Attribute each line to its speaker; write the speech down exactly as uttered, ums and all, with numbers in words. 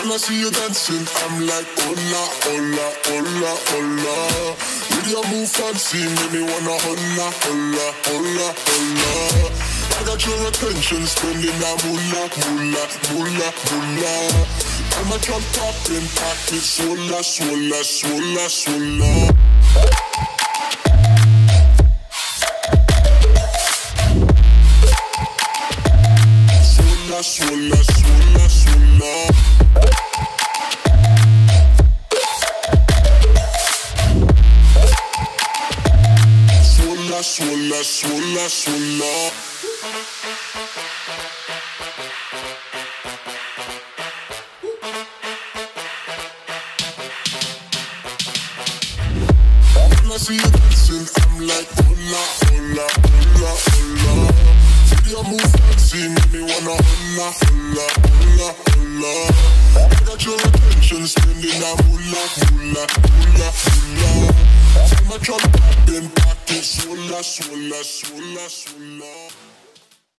Speaker 1: When I see you dancing, I'm like, hola, hola, hola, hola. With your move fancy, make me wanna hola, hola, hola, hola. I got your attention, spending that moolah, moolah, moolah, moolah. I'm a drop poppin', pocket, swola, swola, swola, swola. Swola, swola, swola, swola. Swola, swola, swola, swola. When I see you dancing, I'm like, hola, hola, hola, hola. See your move fancy, make me wanna hola, hola, hola, hola. I got your attention, spending that moolah, moolah, moolah, moolah. I'm a drop poppin', pocket, swola, swola, swola, swola.